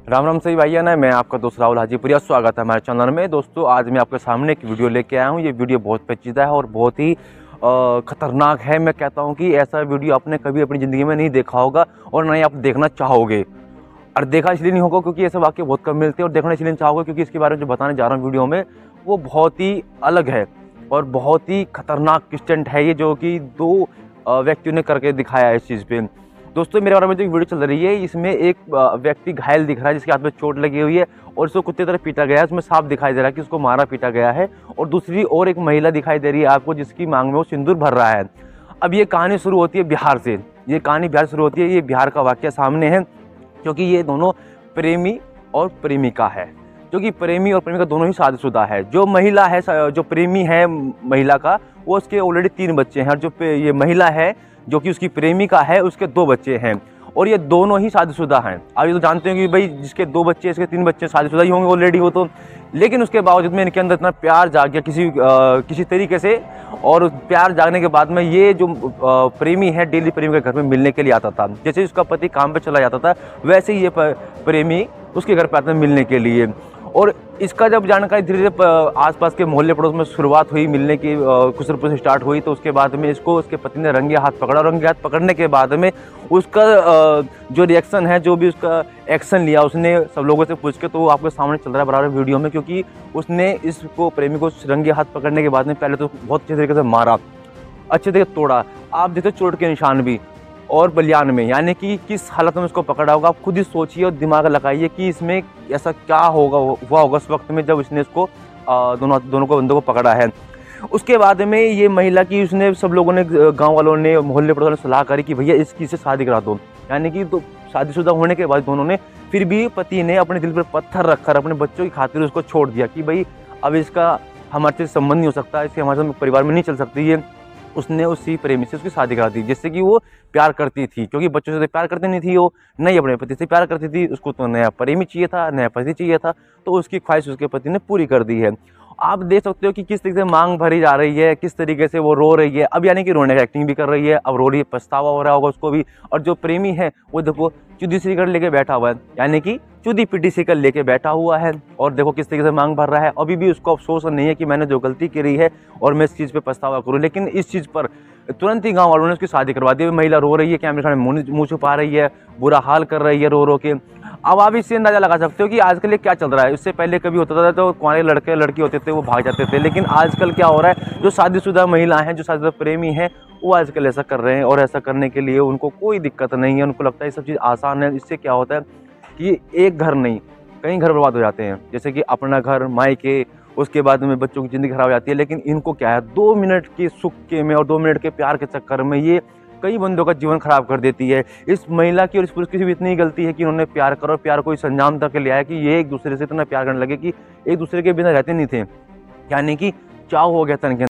राम राम सही भैया ना, मैं आपका दोस्त राहुल हाजीपुरिया। स्वागत है हमारे चैनल में। दोस्तों आज मैं आपके सामने एक वीडियो लेके आया हूँ। ये वीडियो बहुत पेचीदा है और बहुत ही खतरनाक है। मैं कहता हूँ कि ऐसा वीडियो आपने कभी अपनी ज़िंदगी में नहीं देखा होगा और ना ही आप देखना चाहोगे। और देखा इसलिए नहीं होगा क्योंकि ऐसे वाक्य बहुत कम मिलते हैं, और देखना इसलिए नहीं चाहोगे क्योंकि इसके बारे में जो बताने जा रहा हूँ वीडियो में वो बहुत ही अलग है और बहुत ही खतरनाक स्टंट है ये, जो कि दो व्यक्तियों ने करके दिखाया है इस चीज़ पे। दोस्तों मेरे बारे में जो वीडियो चल रही है इसमें एक व्यक्ति घायल दिख रहा है जिसके हाथ में चोट लगी हुई है और उसको कुत्ते तरह पीटा गया है। उसमें साफ दिखाई दे रहा है कि उसको मारा पीटा गया है। और दूसरी और एक महिला दिखाई दे रही है आपको जिसकी मांग में वो सिंदूर भर रहा है। अब ये कहानी शुरू होती है बिहार से। ये कहानी बिहार शुरू होती है। ये बिहार का वाक़या सामने है क्योंकि ये दोनों प्रेमी और प्रेमिका है, जो कि प्रेमी और प्रेमिका दोनों ही शादीशुदा है। जो महिला है, जो प्रेमी है महिला का, वो उसके ऑलरेडी 3 बच्चे हैं, और जो ये महिला है जो कि उसकी प्रेमिका है उसके 2 बच्चे हैं, और ये दोनों ही शादीशुदा हैं। आप ये तो जानते हैं कि भाई जिसके 2 बच्चे इसके 3 बच्चे शादीशुदा ही होंगे ऑलरेडी वो तो। लेकिन उसके बावजूद में इनके अंदर इतना प्यार जाग गया किसी तरीके से, और प्यार जागने के बाद में ये जो प्रेमी है डेली प्रेमी के घर में मिलने के लिए आता था। जैसे उसका पति काम पे चला जाता था वैसे ही ये प्रेमी उसके घर पे आता था मिलने के लिए। और इसका जब जानकारी धीरे धीरे आसपास के मोहल्ले पड़ोस में शुरुआत हुई, मिलने की कुछ रुपये से स्टार्ट हुई, तो उसके बाद में इसको उसके पति ने रंगे हाथ पकड़ा। रंगे हाथ पकड़ने के बाद में उसका जो रिएक्शन है, जो भी उसका एक्शन लिया उसने सब लोगों से पूछ के, तो वो आपके सामने चल रहा है बराबर वीडियो में। क्योंकि उसने इसको प्रेमी को रंगे हाथ पकड़ने के बाद में पहले तो बहुत अच्छे तरीके से मारा, अच्छे तरीके तोड़ा। आप देखते चोट के निशान भी, और बलियान में, यानी कि किस हालत में उसको पकड़ा होगा आप खुद ही सोचिए और दिमाग लगाइए कि इसमें ऐसा क्या हुआ होगा उस वक्त में जब इसने इसको दोनों को बंदों को पकड़ा है। उसके बाद में ये महिला की उसने सब लोगों ने, गांव वालों ने, मोहल्ले पड़ोस ने सलाह करी कि भैया इसकी से शादी करा दो। यानी कि तो शादीशुदा होने के बाद दोनों ने, फिर भी पति ने अपने दिल पर पत्थर रखकर अपने बच्चों की खातिर उसको छोड़ दिया कि भाई अब इसका हमारे से संबंध नहीं हो सकता, इसके हमारे साथ परिवार में नहीं चल सकती है। उसने उसी प्रेमी से उसकी शादी करा दी जिससे कि वो प्यार करती थी, क्योंकि बच्चों से तो प्यार करती नहीं थी, वो नहीं अपने पति से प्यार करती थी। उसको तो नया प्रेमी चाहिए था, नया पति चाहिए था, तो उसकी ख्वाहिश उसके पति ने पूरी कर दी है। आप देख सकते हो कि किस तरीके से मांग भरी जा रही है, किस तरीके से वो रो रही है। अब यानी कि रोने का एक्टिंग भी कर रही है, अब रो रही है, पछतावा हो रहा होगा उसको भी। और जो प्रेमी है वो देखो चुदी सिकड़ लेके बैठा हुआ है, यानी कि चुदी पिटी सिकड़ लेके बैठा हुआ है, और देखो किस तरीके से मांग भर रहा है। अभी भी उसको अफसोस नहीं है कि मैंने जो गलती करी है और मैं इस चीज़ पे पछतावा करूँ। लेकिन इस चीज़ पर तुरंत ही गांव वालों ने उसकी शादी करवा दी। महिला रो रही है, कैमरे सामने मुँह छुपा रही है, बुरा हाल कर रही है रो रो के। अब आप इससे अंदाजा लगा सकते हो कि आजकल ये क्या चल रहा है। इससे पहले कभी होता था तो कुंवारे लड़के लड़की होते थे वो भाग जाते थे, लेकिन आजकल क्या हो रहा है, जो शादीशुदा महिला हैं, जो शादीशुदा प्रेमी हैं, वो आजकल ऐसा कर रहे हैं। और ऐसा करने के लिए उनको कोई दिक्कत नहीं है, उनको लगता है ये सब चीज़ आसान है। इससे क्या होता है कि एक घर नहीं कई घर बर्बाद हो जाते हैं, जैसे कि अपना घर, मायके, उसके बाद में बच्चों की ज़िंदगी खराब हो जाती है। लेकिन इनको क्या है, 2 मिनट के सुख के में और 2 मिनट के प्यार के चक्कर में ये कई बंदों का जीवन खराब कर देती है। इस महिला की और इस पुरुष की भी इतनी गलती है कि उन्होंने प्यार करो, प्यार को इस अंजाम तक ले आया कि ये एक दूसरे से इतना प्यार करने लगे कि एक दूसरे के बिना रहते नहीं थे, यानी कि चाव हो गया था इनके